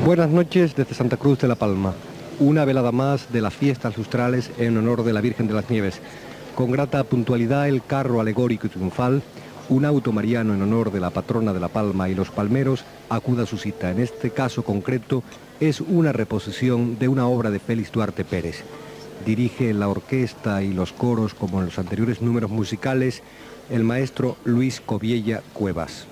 Buenas noches desde Santa Cruz de la Palma. Una velada más de las fiestas lustrales en honor de la Virgen de las Nieves. Con grata puntualidad el carro alegórico y triunfal, un auto mariano en honor de la patrona de La Palma y los palmeros, acuda a su cita. En este caso concreto es una reposición de una obra de Félix Duarte Pérez. Dirige la orquesta y los coros, como en los anteriores números musicales, el maestro Luis Coviella Cuevas.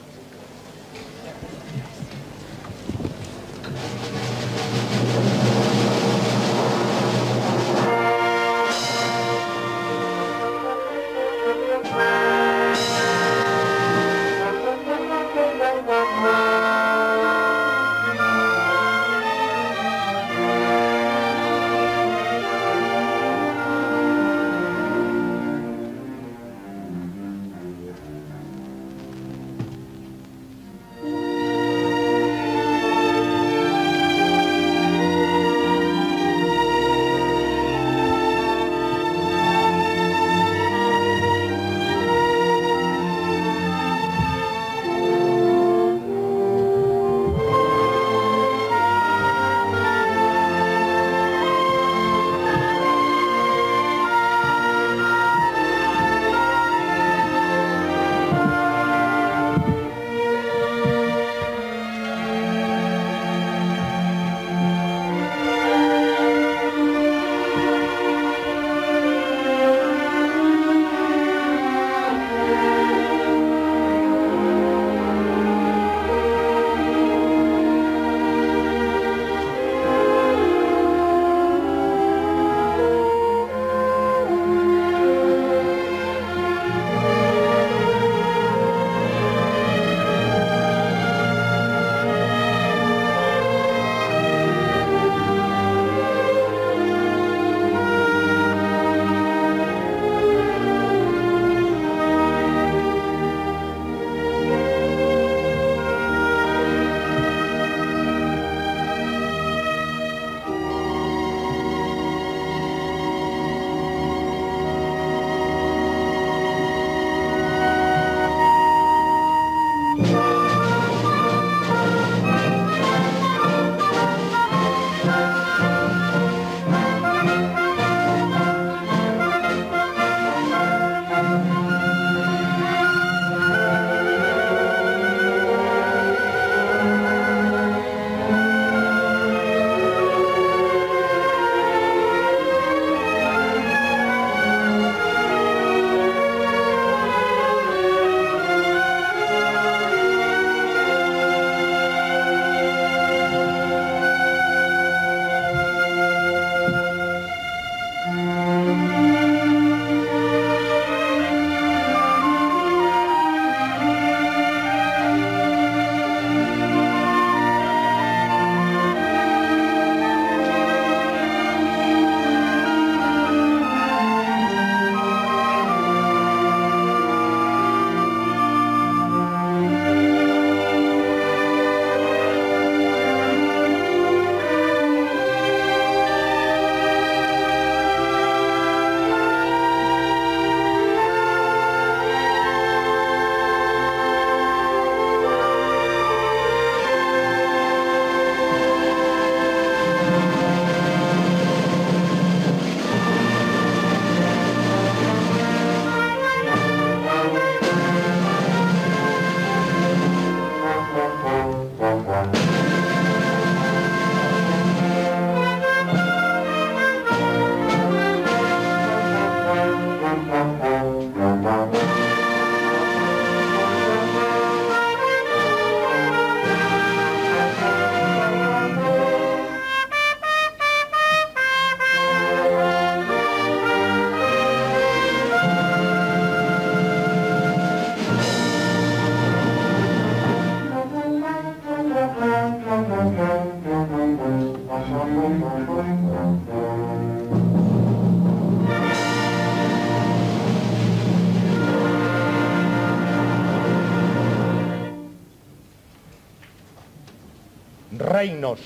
Reinos,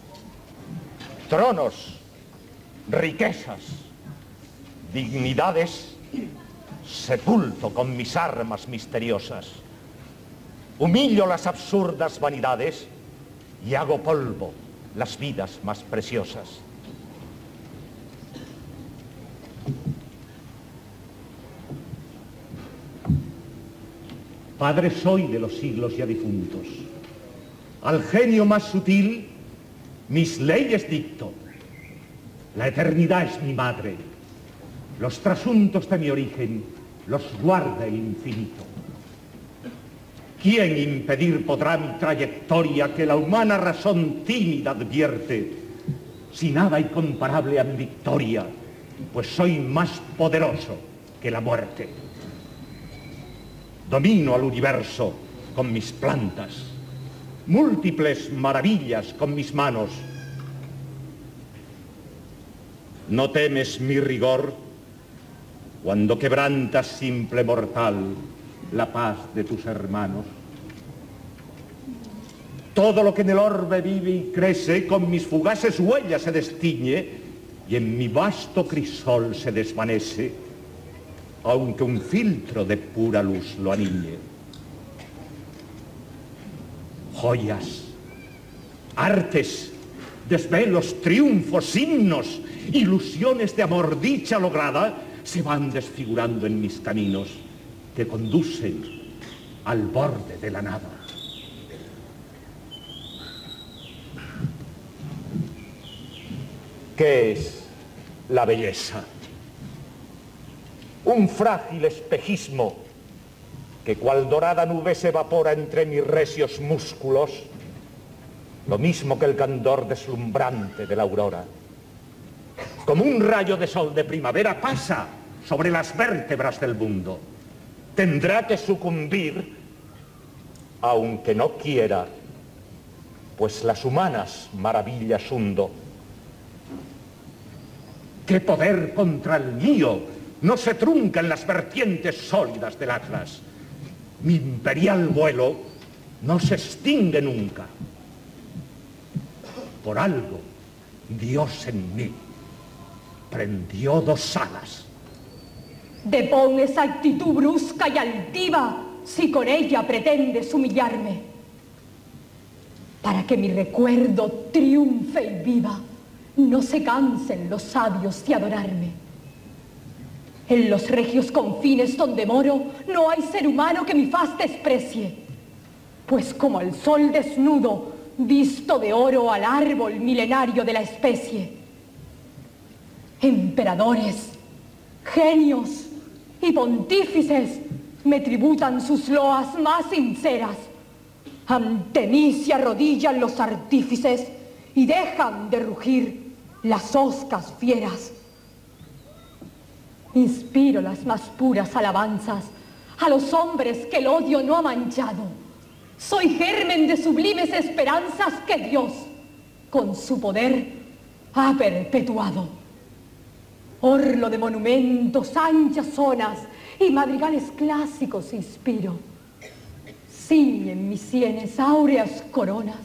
tronos, riquezas, dignidades, sepulto con mis armas misteriosas. Humillo las absurdas vanidades y hago polvo las vidas más preciosas. Padre soy de los siglos ya difuntos. Al genio más sutil, mis leyes dicto. La eternidad es mi madre. Los trasuntos de mi origen los guarda el infinito. ¿Quién impedir podrá mi trayectoria que la humana razón tímida advierte? Si nada hay comparable a mi victoria, pues soy más poderoso que la muerte. Domino al universo con mis plantas, múltiples maravillas con mis manos. ¿No temes mi rigor cuando quebrantas, simple mortal, la paz de tus hermanos? Todo lo que en el orbe vive y crece con mis fugaces huellas se destiñe y en mi vasto crisol se desvanece, aunque un filtro de pura luz lo aniñe. Joyas, artes, desvelos, triunfos, himnos, ilusiones de amor, dicha lograda, se van desfigurando en mis caminos, que conducen al borde de la nada. ¿Qué es la belleza? Un frágil espejismo que cual dorada nube se evapora entre mis recios músculos, lo mismo que el candor deslumbrante de la aurora. Como un rayo de sol de primavera pasa sobre las vértebras del mundo. Tendrá que sucumbir, aunque no quiera, pues las humanas maravillas hundo. ¿Qué poder contra el mío no se trunca en las vertientes sólidas del Atlas? Mi imperial vuelo no se extingue nunca. Por algo, Dios en mí prendió dos alas. Depón esa actitud brusca y altiva si con ella pretendes humillarme, para que mi recuerdo triunfe y viva. No se cansen los sabios de adorarme. En los regios confines donde moro no hay ser humano que mi faz desprecie, pues como el sol desnudo, visto de oro al árbol milenario de la especie. Emperadores, genios y pontífices me tributan sus loas más sinceras. Ante mí se arrodillan los artífices y dejan de rugir las hoscas fieras. Inspiro las más puras alabanzas a los hombres que el odio no ha manchado. Soy germen de sublimes esperanzas que Dios, con su poder, ha perpetuado. Orlo de monumentos, anchas zonas y madrigales clásicos inspiro. Ciñen mis sienes áureas coronas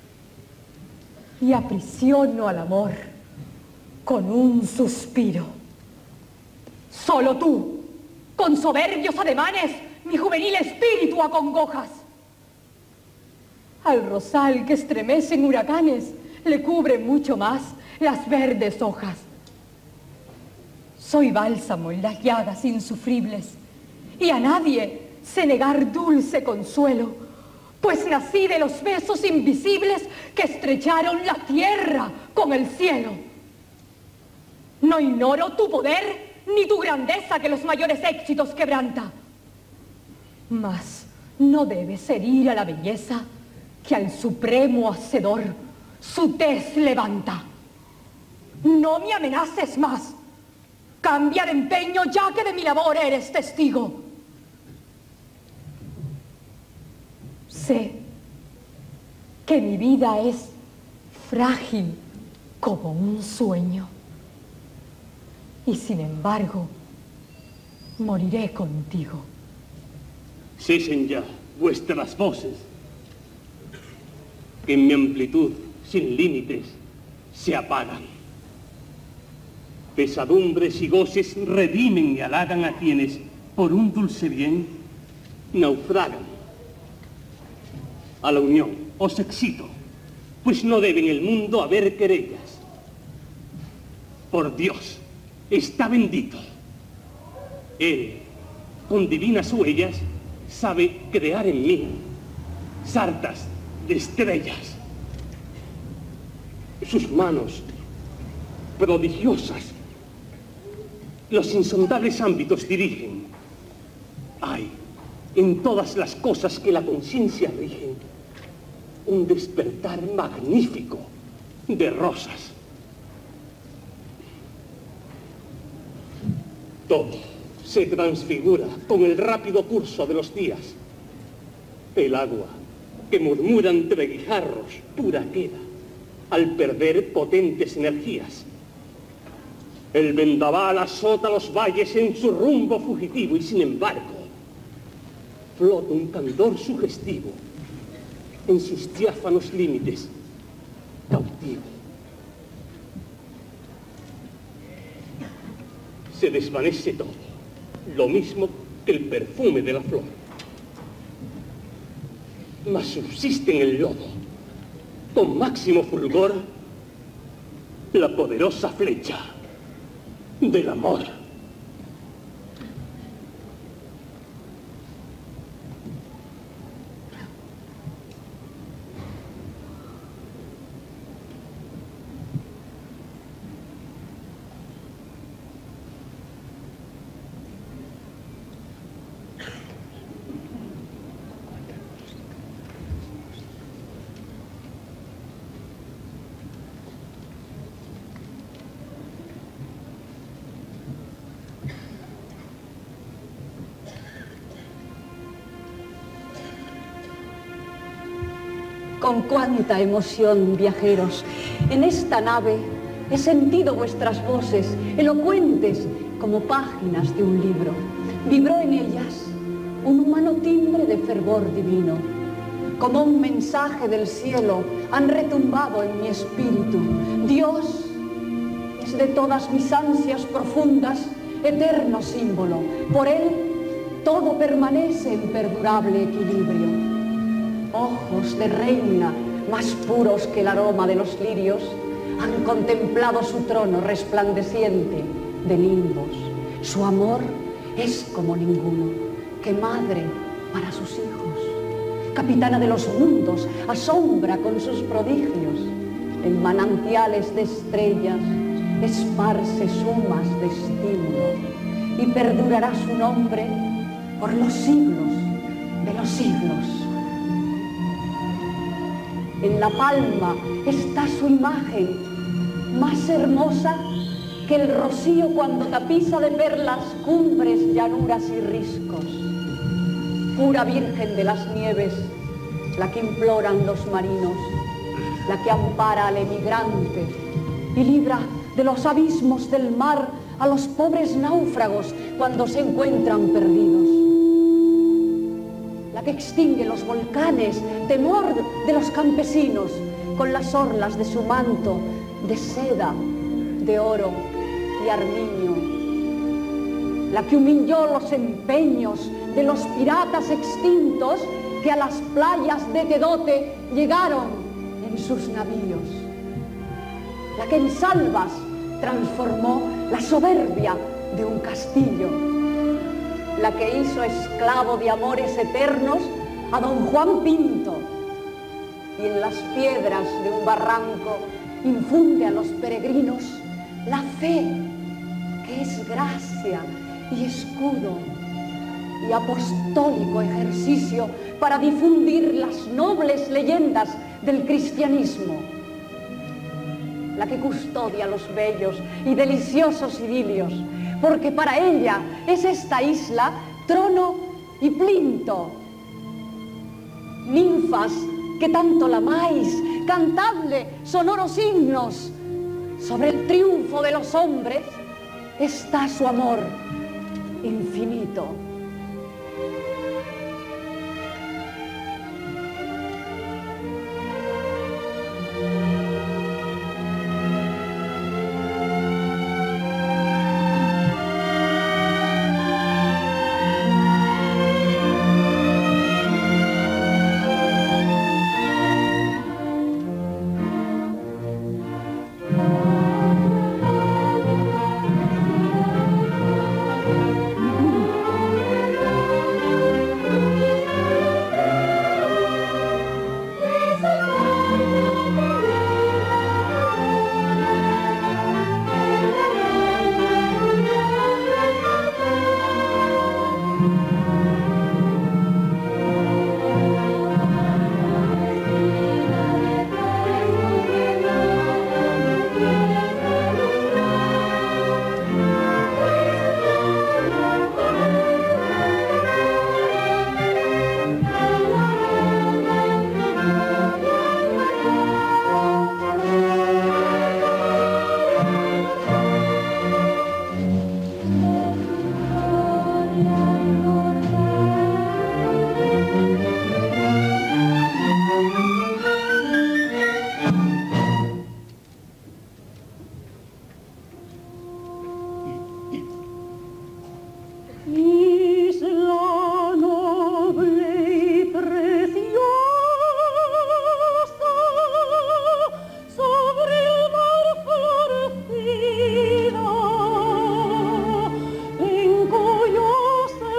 y aprisiono al amor con un suspiro. Solo tú, con soberbios ademanes, mi juvenil espíritu acongojas. Al rosal que estremece en huracanes le cubren mucho más las verdes hojas. Soy bálsamo en las llagas insufribles y a nadie sé negar dulce consuelo, pues nací de los besos invisibles que estrecharon la tierra con el cielo. No ignoro tu poder ni tu grandeza que los mayores éxitos quebranta, mas no debes herir a la belleza que al supremo hacedor su tez levanta. No me amenaces más. Cambia de empeño ya que de mi labor eres testigo. Sé que mi vida es frágil como un sueño. Y sin embargo, moriré contigo. Cesen ya vuestras voces, que en mi amplitud sin límites se apagan. Pesadumbres y goces redimen y halagan a quienes, por un dulce bien, naufragan. A la unión os excito, pues no debe en el mundo haber querellas. Por Dios, está bendito. Él, con divinas huellas, sabe crear en mí sartas de estrellas. Sus manos prodigiosas los insondables ámbitos dirigen. Hay en todas las cosas que la conciencia rige un despertar magnífico de rosas. Todo se transfigura con el rápido curso de los días. El agua que murmura entre guijarros pura queda al perder potentes energías. El vendaval azota los valles en su rumbo fugitivo y sin embargo flota un candor sugestivo en sus diáfanos límites cautivo. Se desvanece todo, lo mismo que el perfume de la flor, mas subsiste en el lodo, con máximo fulgor, la poderosa flecha del amor. Con cuánta emoción, viajeros, en esta nave he sentido vuestras voces, elocuentes como páginas de un libro. Vibró en ellas un humano timbre de fervor divino. Como un mensaje del cielo han retumbado en mi espíritu. Dios es de todas mis ansias profundas, eterno símbolo. Por él todo permanece en perdurable equilibrio. Ojos de reina, más puros que el aroma de los lirios, han contemplado su trono resplandeciente de nimbos. Su amor es como ninguno, que madre para sus hijos. Capitana de los mundos, asombra con sus prodigios. En manantiales de estrellas esparce sumas de estímulo y perdurará su nombre por los siglos de los siglos. En la palma está su imagen, más hermosa que el rocío cuando tapiza de perlas cumbres, llanuras y riscos. Pura virgen de las nieves, la que imploran los marinos, la que ampara al emigrante y libra de los abismos del mar a los pobres náufragos cuando se encuentran perdidos. La que extingue los volcanes, temor de los campesinos, con las orlas de su manto de seda, de oro y armiño. La que humilló los empeños de los piratas extintos que a las playas de Tedote llegaron en sus navíos. La que en salvas transformó la soberbia de un castillo. La que hizo esclavo de amores eternos a don Juan Pinto y en las piedras de un barranco infunde a los peregrinos la fe que es gracia y escudo y apostólico ejercicio para difundir las nobles leyendas del cristianismo. La que custodia los bellos y deliciosos idilios, porque para ella es esta isla trono y plinto. Ninfas que tanto la amáis, cantadle sonoros himnos. Sobre el triunfo de los hombres está su amor infinito. En cuyo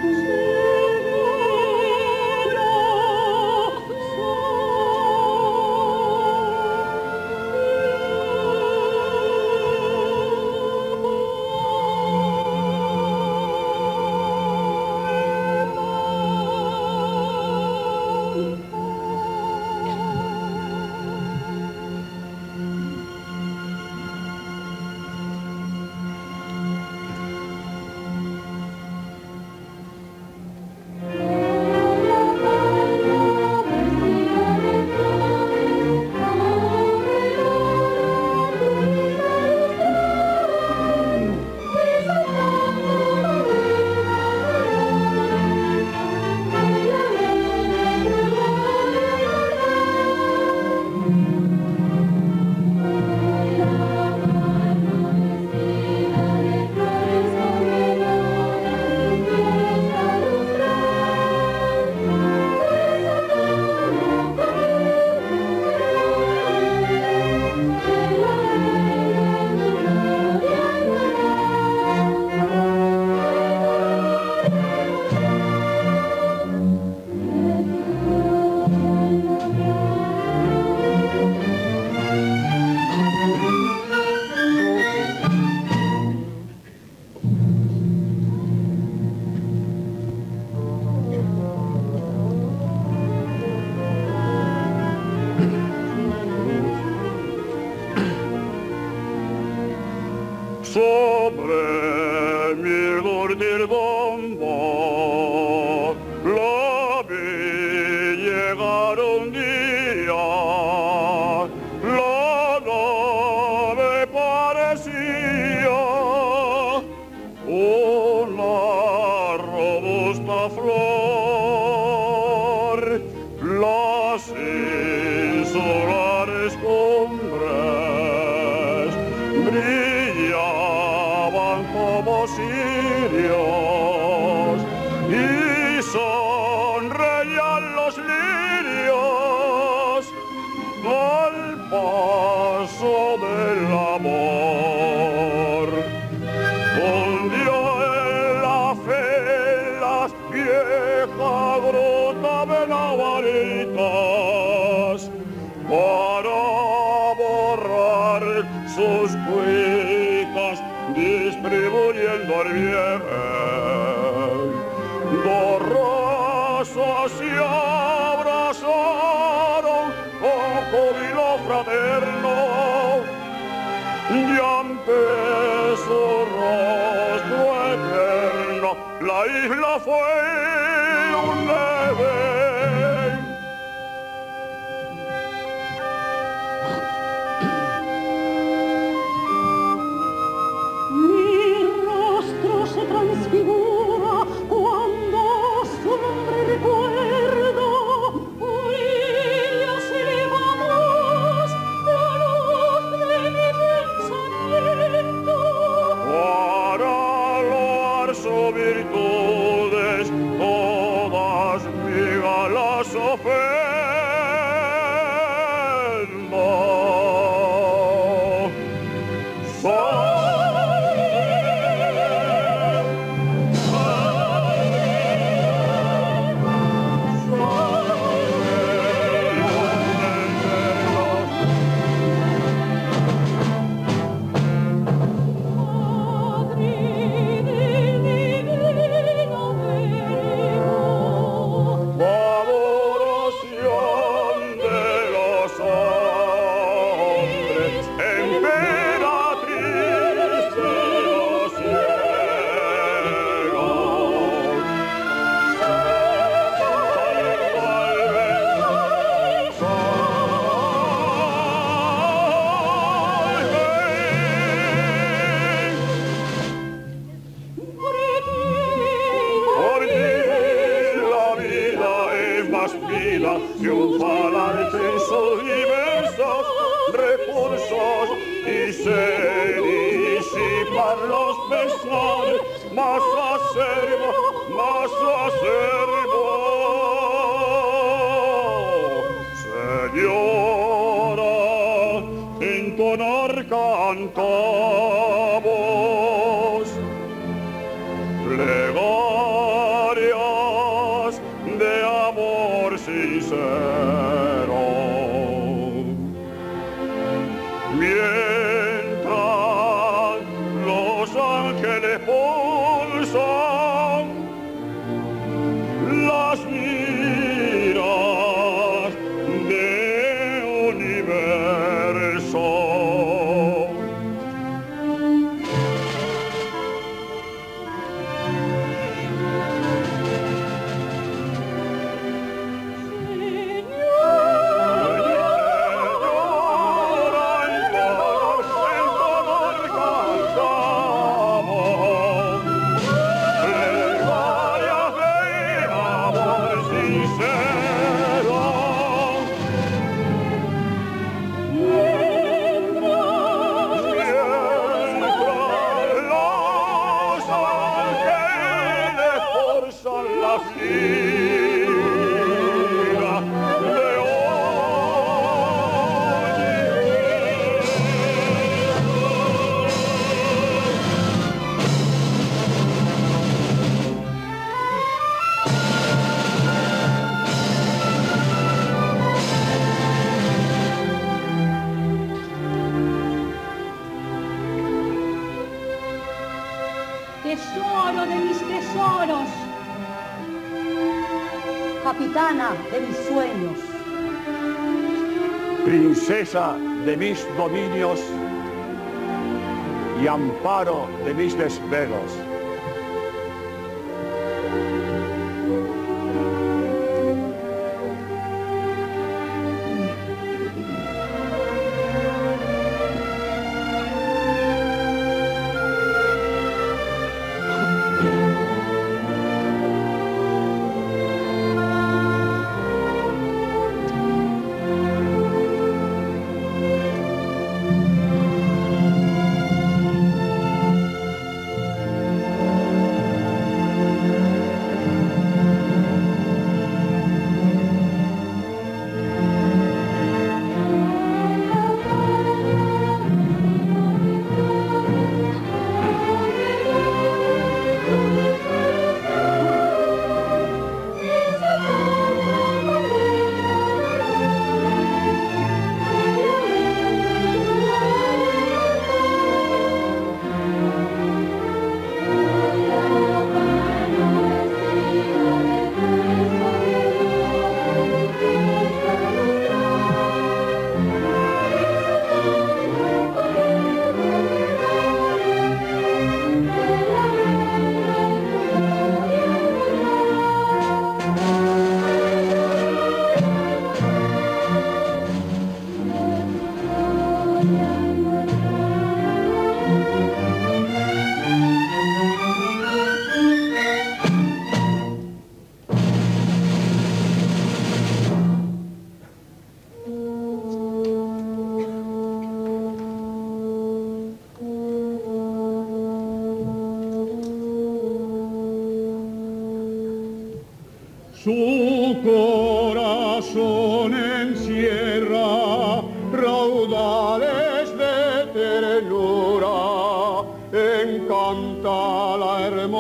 Sobre mi urdir bomba la vi llegar un día, la nave parecía una robusta flor, las insulares cumbres brillaban como cirios y sonreían los lirios al paso del amor. Hundió en la fe las vieja gruta de Navaritas para borrar sus cuitas, distribuyendo el bien. Dos rosas se abrazaron con júbilo fraterno, y ante su rostro eterno la isla fue un Edén. Se transfigura cuando su nombre recuerdo, Olivia elevamos la luz de mi pensamiento. Para loar sus virtudes, todas mi galas ofrendo. Triunfar en sus diversos recursos y se disipar los pesares más acerbo, Señora, entonar cantamos, plegar afligida de Tesoro de mis tesoros, capitana de mis sueños, princesa de mis dominios y amparo de mis desvelos. Su corazón encierra raudales de ternura, encanta la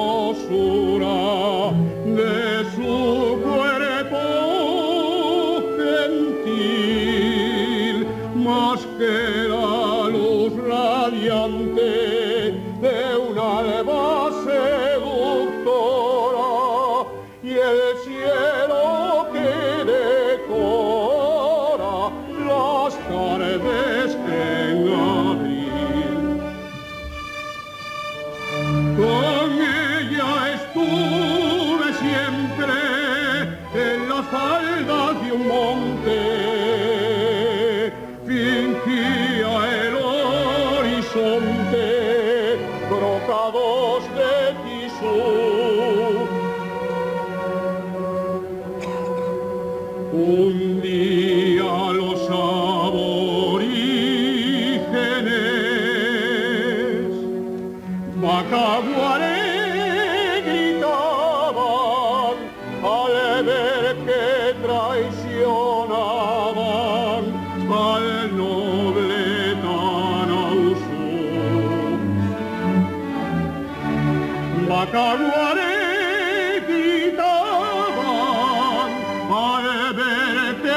hermosura de su cuerpo gentil, más que la luz radiante de un alba seductora y el cielo que decora las tardes en abril. Con ella estuve siempre en las faldas de un monte, fingía el horizonte brocados de tisú. Un día los aborígenes Bacaguaré gritaban al ver que traicionaban al noble Tanausú. Bacaguaré gritaban al ver que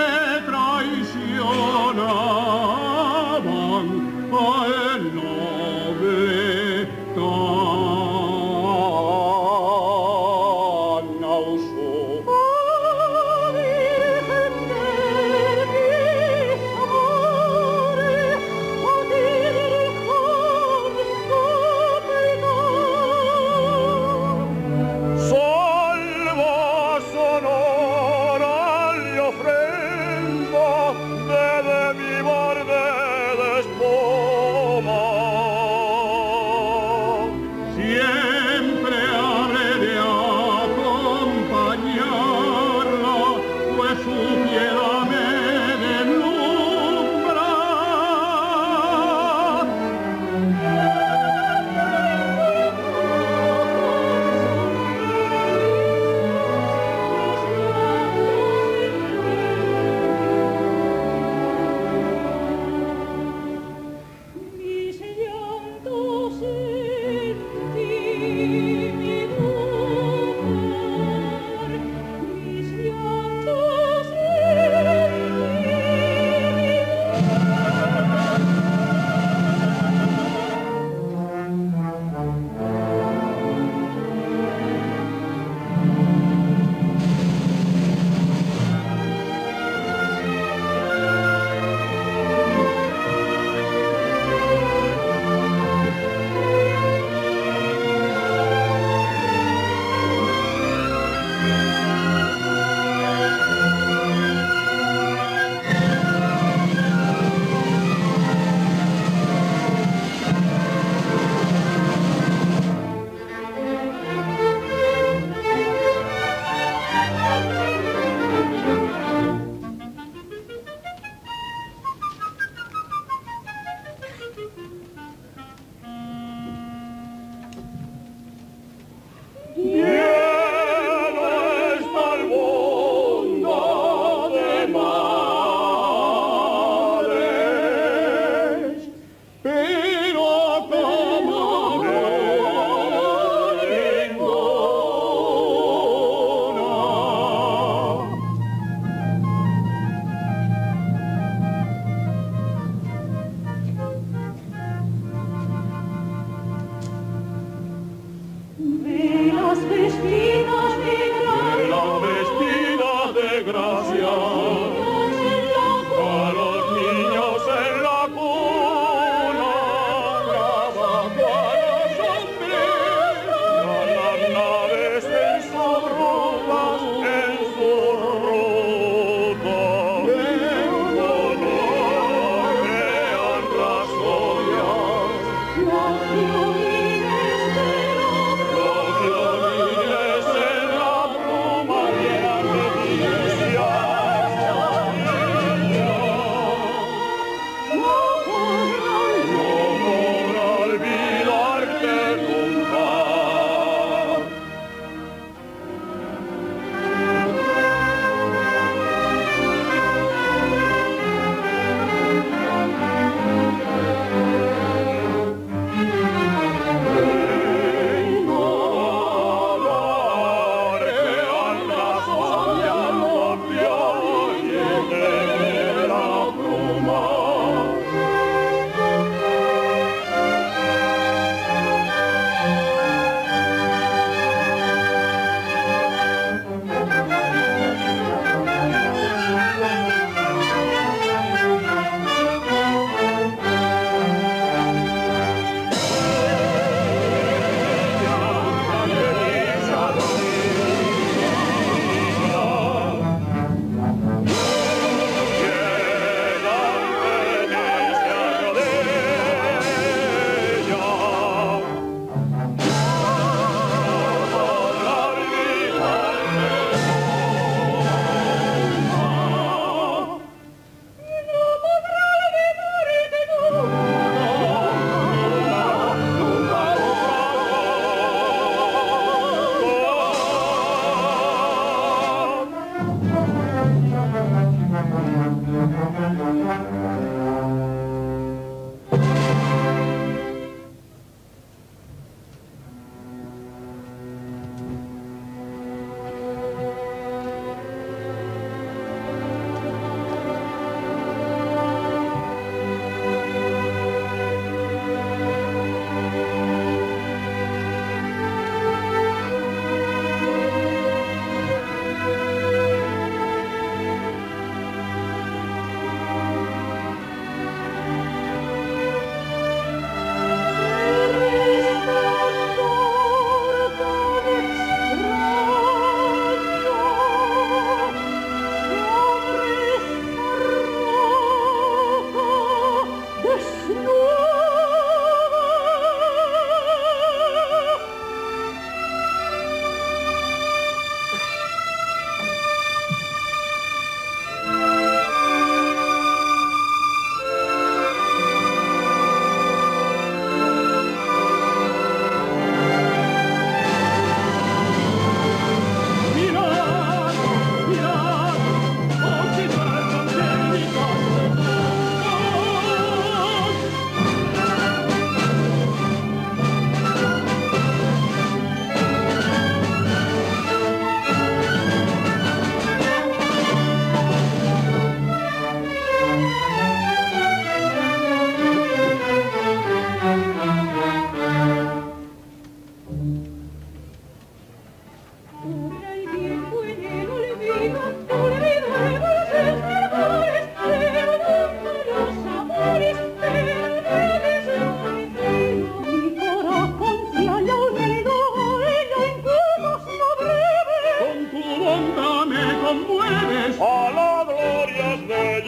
conmueves, a la gloria has de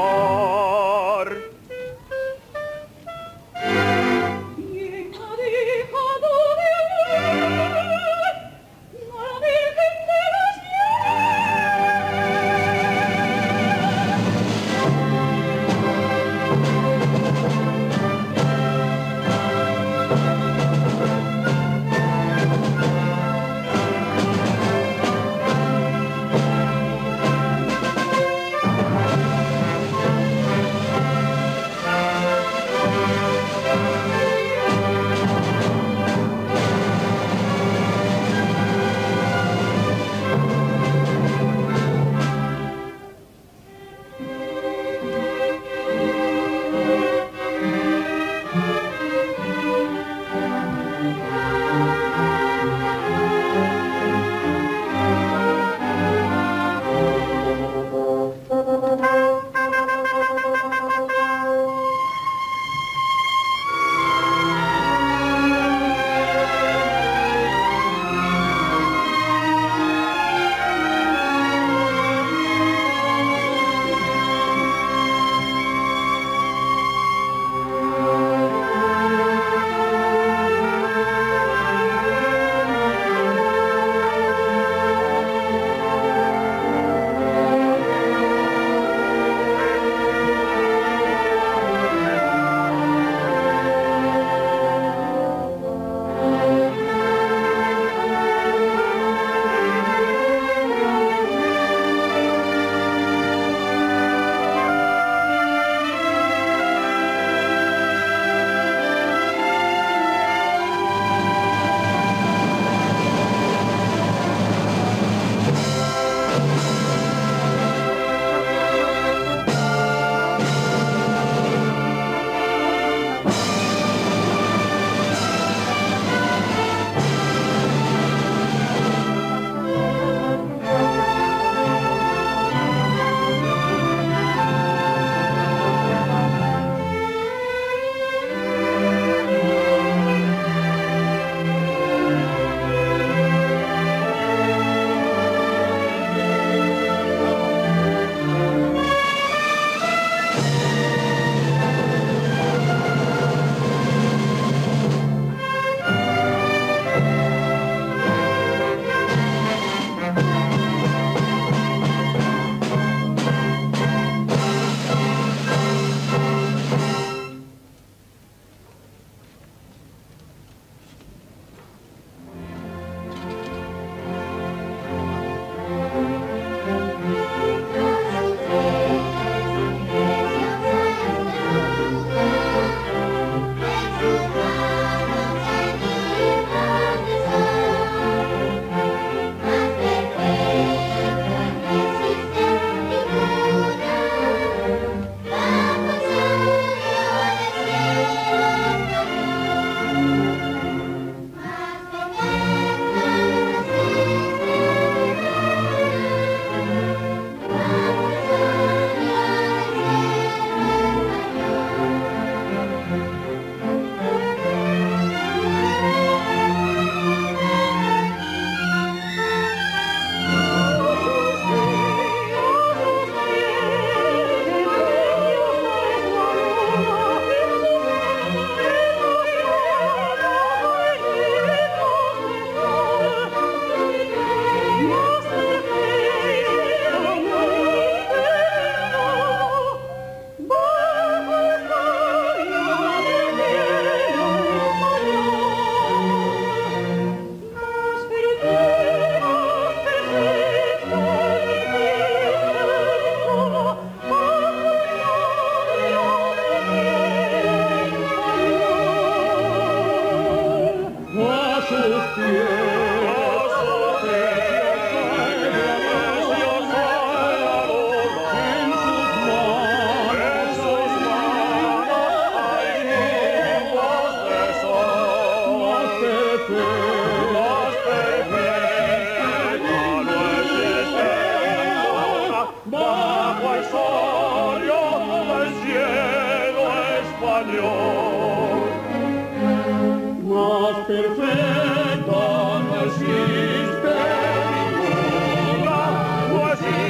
llegar. perfecta no existe ninguna, no existe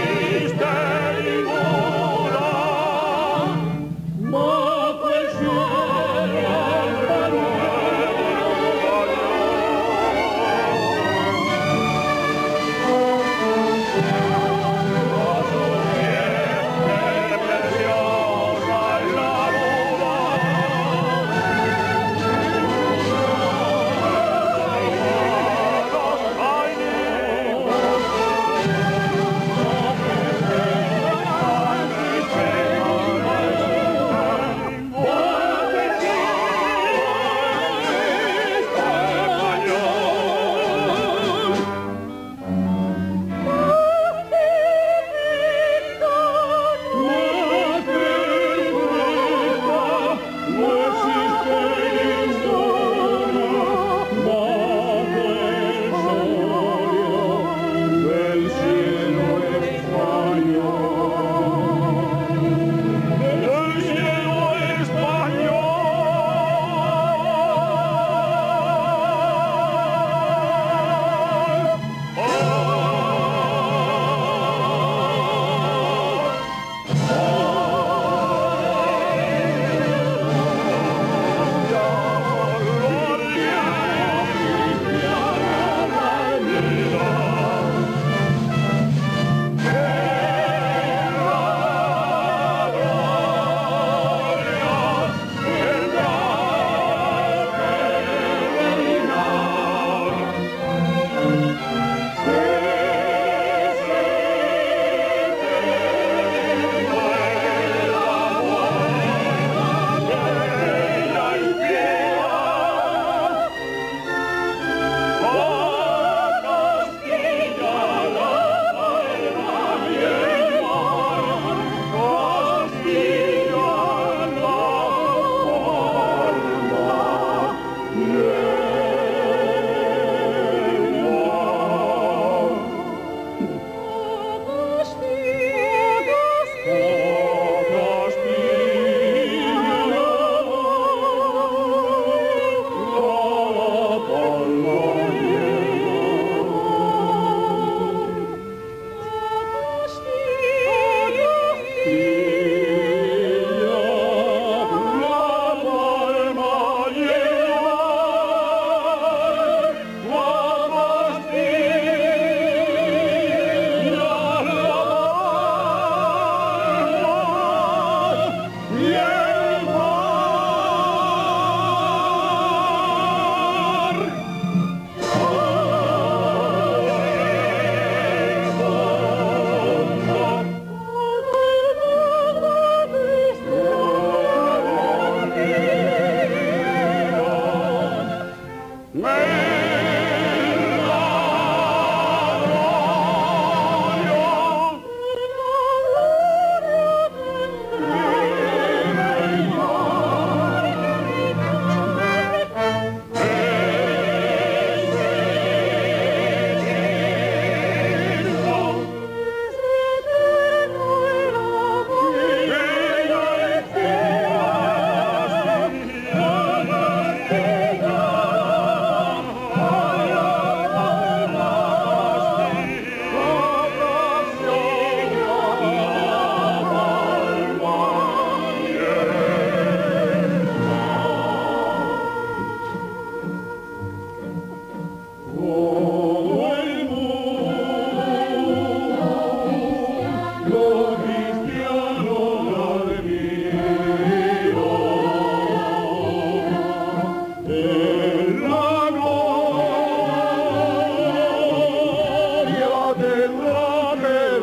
tendrá que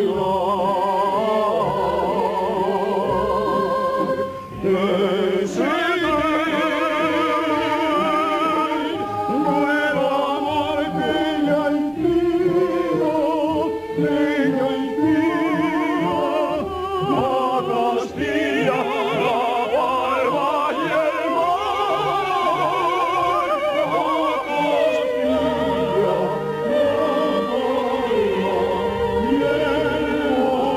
reinar. Ese nueva amor que ya impida, a Castilla, la Palma y el mar, a Castilla, la Palma y el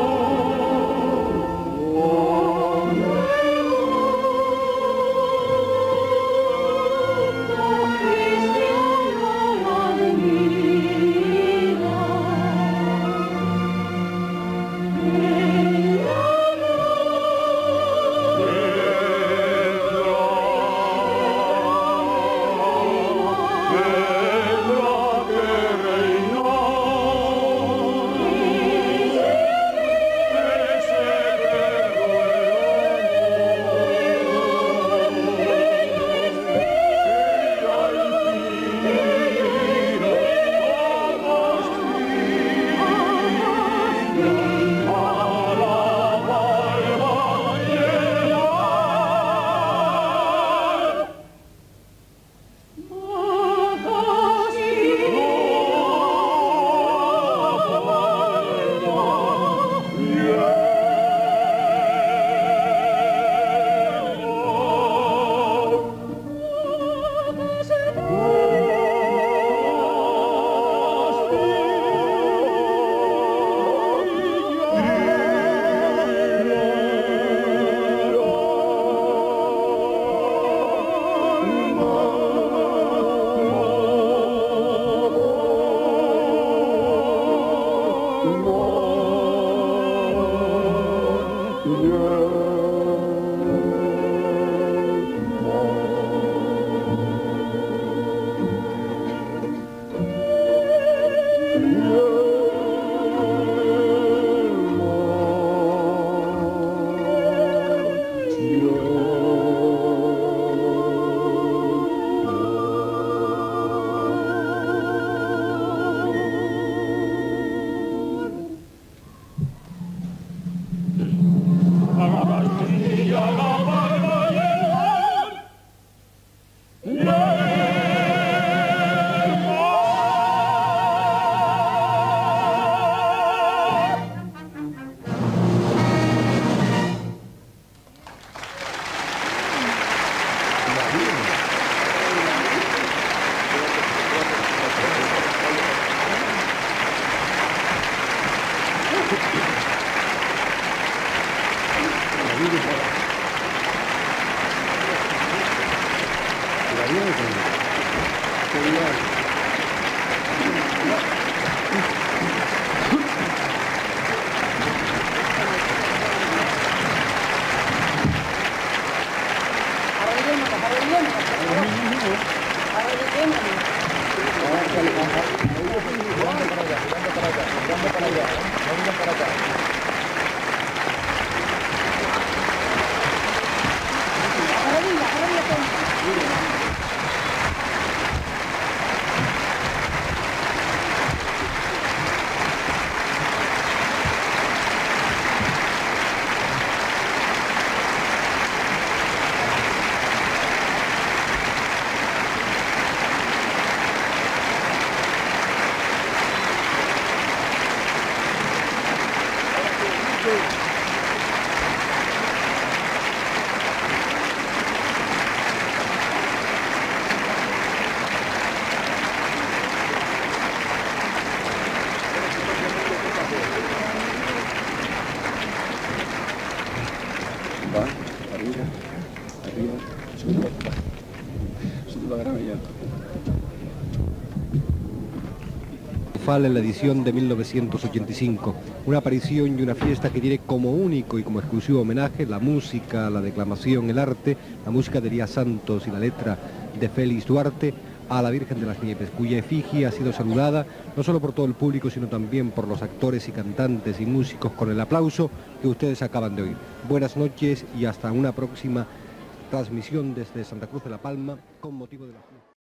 En la edición de 1985, una aparición y una fiesta que tiene como único y como exclusivo homenaje la música, la declamación, el arte, la música de Elías Santos y la letra de Félix Duarte a la Virgen de las Nieves, cuya efigie ha sido saludada no solo por todo el público, sino también por los actores y cantantes y músicos con el aplauso que ustedes acaban de oír. Buenas noches y hasta una próxima transmisión desde Santa Cruz de la Palma con motivo de la fiesta.